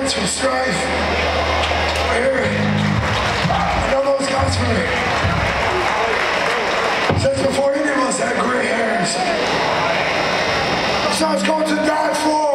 boys from Strife. We're here. I know those guys from here. Since before any of us had gray hairs. This song's called To Die For.